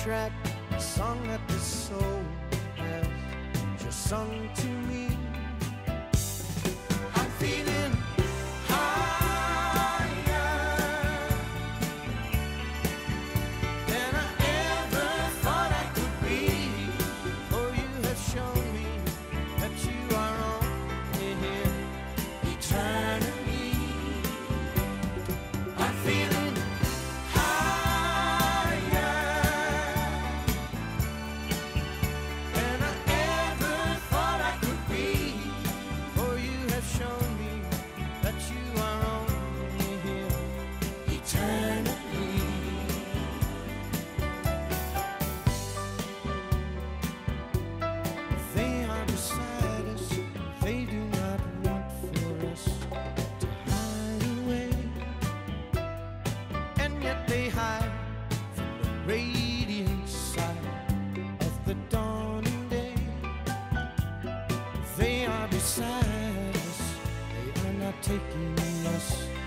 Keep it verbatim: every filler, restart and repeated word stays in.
track, a song that the soul has just sung to me. I'm feeling higher than I ever thought I could be. For you have shown me that you are only here eternally. I'm feeling higher than I ever thought I could be. For you have shown me that you are only here eternally. They are beside us, they do not want for us to hide away, and yet they hide from the radiant side of the dawning day. They are beside us, they are not taking us